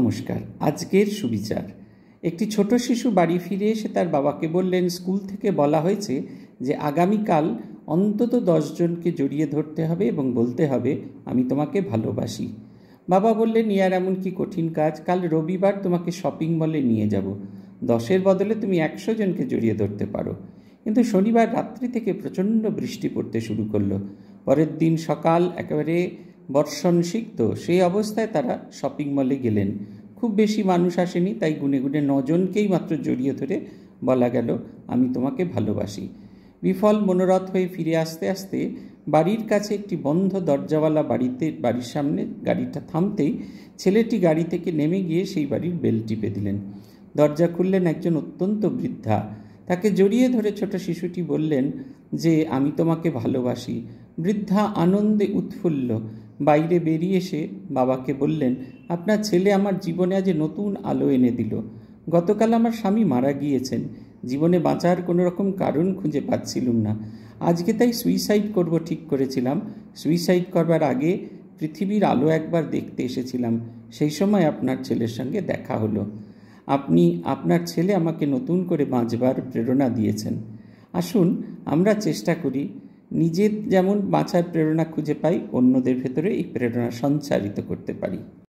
নমস্কার। আজকের সুবিচার। একটি ছোট শিশু বাড়ি ফিরে এসে তার বাবাকে বললেন, স্কুল থেকে বলা হয়েছে যে আগামীকাল অন্তত 10 জনকে জড়িয়ে ধরতে হবে এবং বলতে হবে, আমি তোমাকে ভালোবাসি। বাবা বললেন, ইয়ার এমন কি কঠিন কাজ? কাল রবিবার তোমাকে শপিং মলে নিয়ে যাব। 10-এর বদলে তুমি 100 জনকে জড়িয়ে ধরতে পারো। কিন্তু শনিবার রাত্রি থেকে প্রচণ্ড বৃষ্টি পড়তে শুরু করলো। পরের দিন সকাল একেবারে বর্ষণ সিক্ত। সেই অবস্থায় তারা শপিং মলে গেলেন। খুব বেশি মানুষ আসেনি, তাই গুনে গুনে 9 জনকেই মাত্র জড়িয়ে ধরে বলা গেল, আমি তোমাকে ভালোবাসি। বিফল মনোরথ হয়ে ফিরে আসতে আসতে বাড়ির কাছে একটি বন্ধ দরজাওয়ালা বাড়ির সামনে গাড়িটা থামতেই ছেলেটি গাড়ি থেকে নেমে গিয়ে সেই বাড়ির বেল টিপে দিলেন। দরজা খুললেন একজন অত্যন্ত বৃদ্ধা। তাকে জড়িয়ে ধরে ছোট শিশুটি বললেন যে, আমি তোমাকে ভালোবাসি। বৃদ্ধা আনন্দে উৎফুল্ল। বাইরে বেরিয়ে এসে বাবাকে বললেন, আপনার ছেলে আমার জীবনে আজ নতুন আলো এনে দিল। গতকাল আমার স্বামী মারা গিয়েছেন। জীবনে বাঁচার কোনো রকম কারণ খুঁজে পাচ্ছিলুম না। আজকে তাই সুইসাইড করব ঠিক করেছিলাম। সুইসাইড করবার আগে পৃথিবীর আলো একবার দেখতে এসেছিলাম। সেই সময় আপনার ছেলের সঙ্গে দেখা হলো। আপনার ছেলে আমাকে নতুন করে বাঁচবার প্রেরণা দিয়েছেন। আসুন আমরা চেষ্টা করি নিজের যেমন বাঁচার প্রেরণা খুঁজে পাই, অন্যদের ভেতরে এই প্রেরণা সঞ্চারিত করতে পারি।